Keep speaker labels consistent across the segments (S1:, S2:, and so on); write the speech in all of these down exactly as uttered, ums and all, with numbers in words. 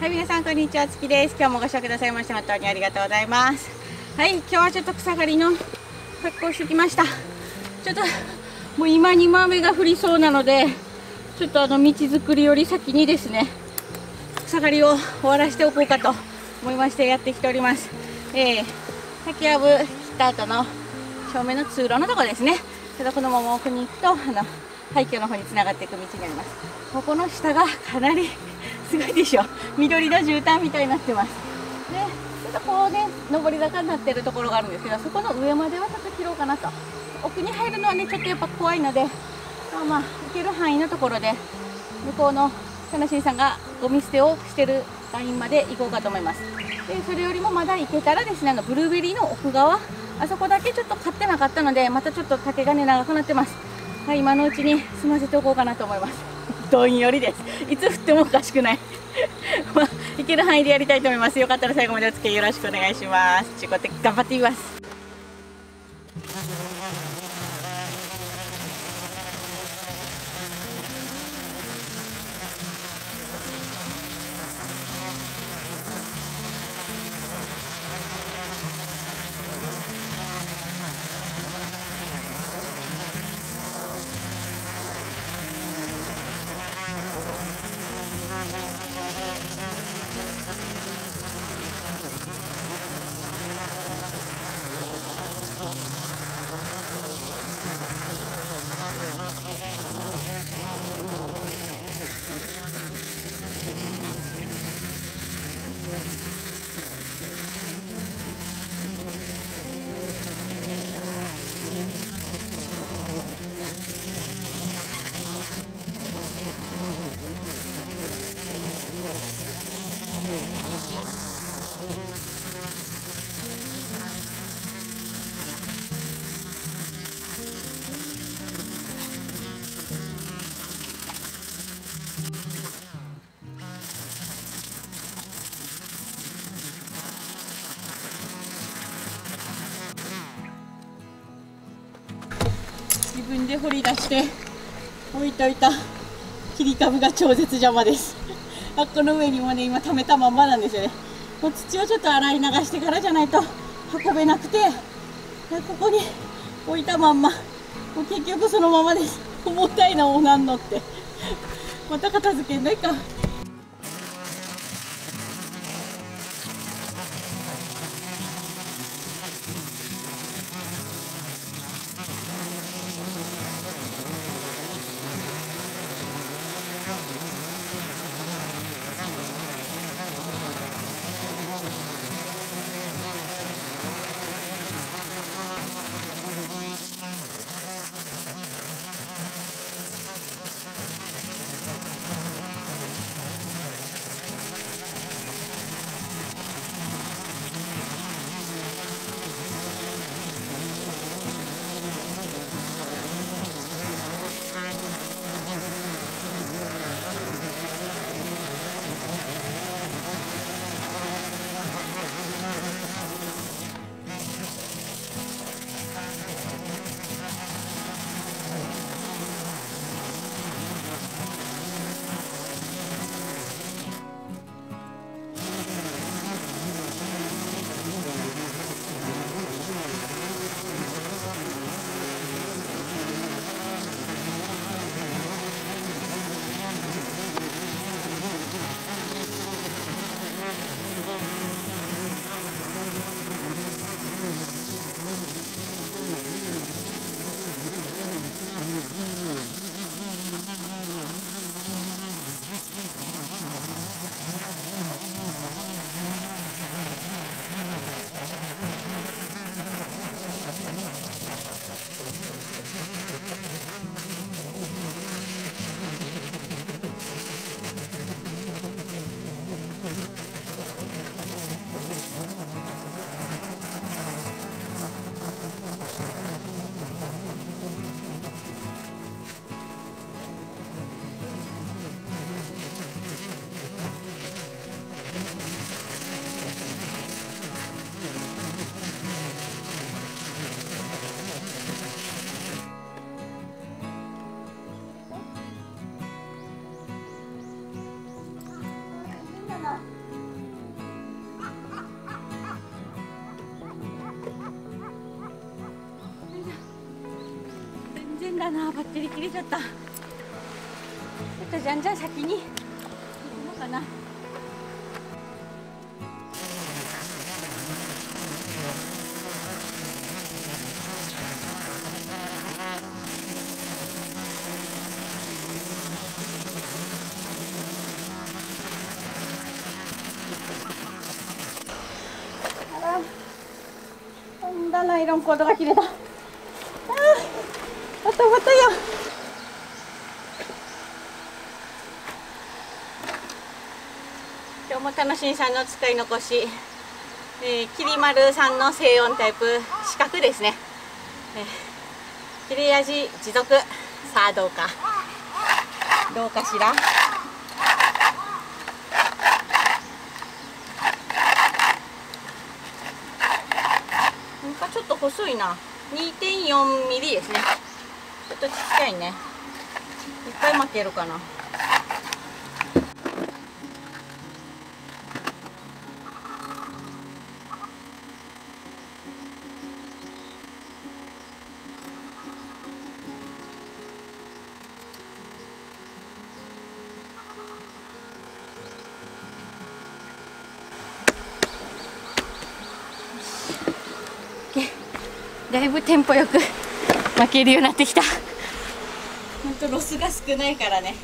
S1: はい、皆さんこんにちは、つきです。今日もご視聴くださいまして本当にありがとうございます。はい、今日はちょっと草刈りの格好をしてきました。ちょっともう今にも雨が降りそうなので、ちょっとあの道作りより先にですね、草刈りを終わらせておこうかと思いましてやってきております。えー、竹やぶ切った後の正面の通路のところですね。ただこのまま奥に行くとあの廃墟の方につながっていく道になります。ここの下がかなりすごいでしょ、緑の絨毯みたいになってます。でちょっとこうね上り坂になってるところがあるんですけど、そこの上まではちょっと切ろうかなと。奥に入るのはねちょっとやっぱ怖いので、まあまあ行ける範囲のところで向こうのかなしんさんがゴミ捨てをしてるラインまで行こうかと思います。でそれよりもまだ行けたらですね、あのブルーベリーの奥側、あそこだけちょっと買ってなかったので、またちょっと竹がね長くなってます。はい、今のうちに済ませておこうかなと思います。どんよりです。いつ降ってもおかしくないまあ、行ける範囲でやりたいと思います。よかったら最後までお付き合いよろしくお願いします。ちゅうことで頑張ってみます。自分で掘り出して置いといた切り株が超絶邪魔ですあっこの上にもね今溜めたまんまなんですよね。もう土をちょっと洗い流してからじゃないと運べなくて、ここに置いたまんま、もう結局そのままです。重たいな、もうなんのってまた片付けないか。 だな、バッテリー切れちゃった。ちょっとじゃんじゃん先に行くのかな。なんだ、ナイロンコードが切れた。ああ、バタバタや。今日も楽しみさんの使い残し、えー、きり丸さんの静音タイプ四角ですね。えー、切れ味持続。さあどうかどうかしら。なんかちょっと細いな。 にてんよんミリですね。ちょっとちっちゃいね。いっぱい巻けるかな。だいぶテンポよく巻けるようになってきた。ほんとロスが少ないからね。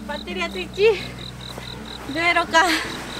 S1: バッテリーあといち。どうやろうか。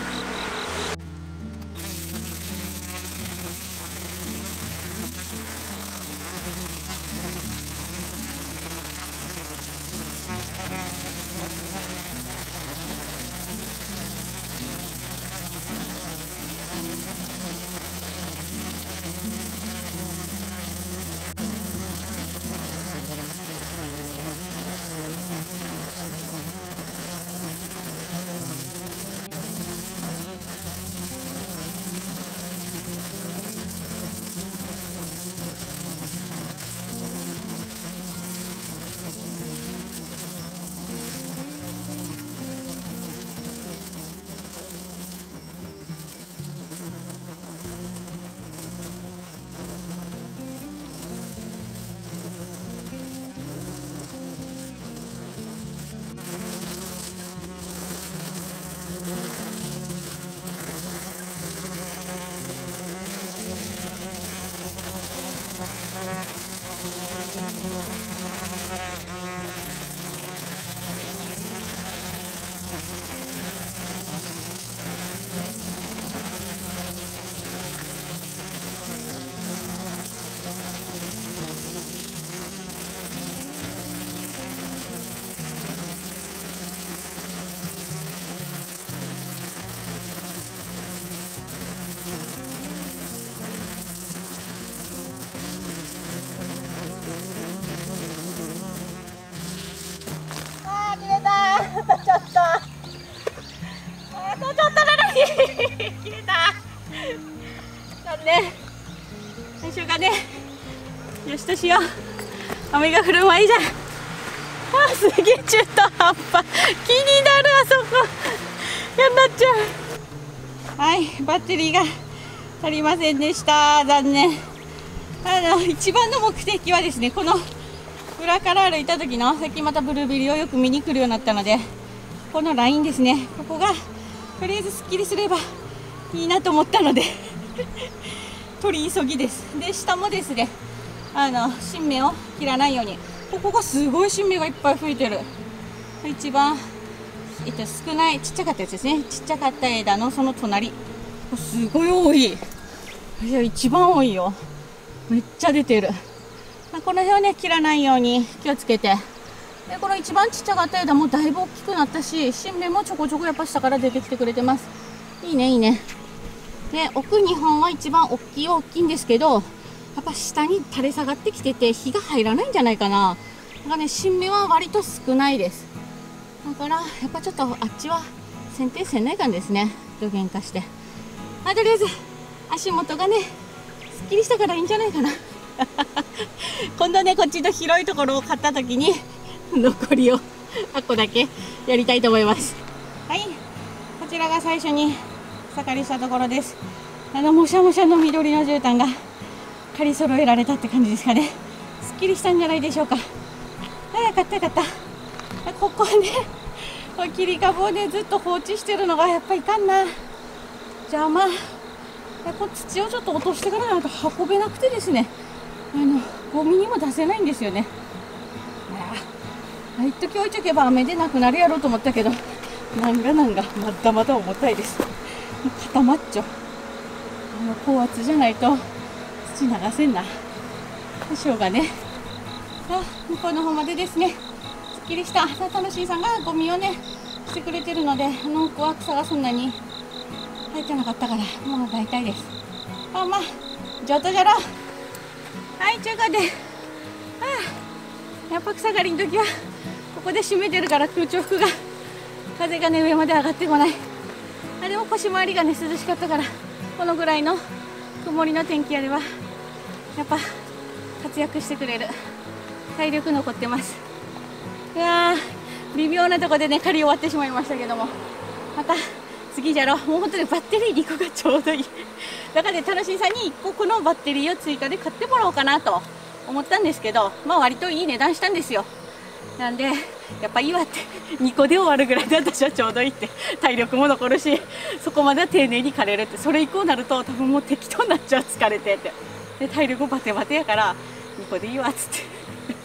S1: 切れた。残念。最初がね、よしとしよう。雨が降る前じゃん。あ、すげえ中途半端。気になる、あそこ。やんなっちゃう。はい、バッテリーが足りませんでした。残念。あの一番の目的はですね、この裏から歩いた時の、最近またブルーベリーをよく見に来るようになったので、このラインですね、ここがとりあえずすっきりすればいいなと思ったので取り急ぎです。で、下もですね、あの新芽を切らないように、ここがすごい新芽がいっぱい増えてる。一番、えっと、少ないちっちゃかったやつですね。ちっちゃかった枝のその隣、すごい多い。いや、一番多いよ。めっちゃ出てる。この辺をね、切らないように気をつけて。で、この一番ちっちゃかった枝もだいぶ大きくなったし、新芽もちょこちょこやっぱ下から出てきてくれてます。いいね、いいね。で、奥にほんは一番大きい大きいんですけど、やっぱ下に垂れ下がってきてて、日が入らないんじゃないかな。だからね、新芽は割と少ないです。だから、やっぱちょっとあっちは剪定せんないかんですね。土幻化して。まあ、とりあえず、足元がね、すっきりしたからいいんじゃないかな。今度ね、こっちの広いところを買った時に残りをはっこだけやりたいと思います。はい、こちらが最初に草刈りしたところです。あのもしゃもしゃの緑の絨毯が刈り揃えられたって感じですかね。すっきりしたんじゃないでしょうか。あ、よかったよかった。ここね、切り株をねずっと放置してるのがやっぱりいかんな。邪魔。こう土をちょっと落としてからなんか運べなくてですね、あのゴミにも出せないんですよね。ああ、一時置いとけば雨でなくなるやろうと思ったけど、なんがなんがまだまだ重たいです。固まっちゃう。あの高圧じゃないと土流せんな。しょうがね。あ、向こうの方までですね、すっきりした。楽しいさんがゴミをねしてくれてるので、あの子は草がそんなに生えてなかったから、もう大体です。まあまあ上等じゃろ。はい、ということで、ああ、やっぱ草刈りの時はここで締めてるから空調服が、風がね上まで上がってこない。あ、でも腰回りがね涼しかったから、このぐらいの曇りの天気あればやっぱ活躍してくれる。体力残ってます。いやー、微妙なとこでね刈り終わってしまいましたけども、また次じゃろ。もう本当にバッテリーにこがちょうどいい。だからね、楽しいさんにいっここのバッテリーを追加で買ってもらおうかなと思ったんですけど、まあ割といい値段したんですよ。なんでやっぱいいわって、にこで終わるぐらいで私はちょうどいいって、体力も残るし、そこまでは丁寧に刈れるって。それ以降になると多分もう適当になっちゃう、疲れてって。で体力バテバテやからにこでいいわっつって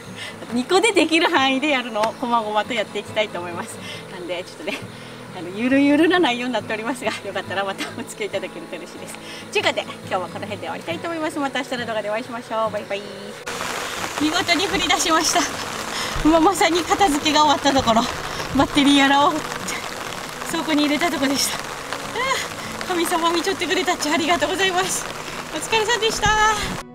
S1: にこでできる範囲でやるのをこまごまとやっていきたいと思います。なんでちょっとね、あのゆるゆるな内容になっておりますが、よかったらまたお付き合いいただけると嬉しいです。ということで今日はこの辺で終わりたいと思います。また明日の動画でお会いしましょう。バイバイ。見事に降り出しました。今まさに片付けが終わったところ、バッテリーやらを倉庫に入れたところでした。神様見ちょってくれたっちゃありがとうございます。お疲れ様でした。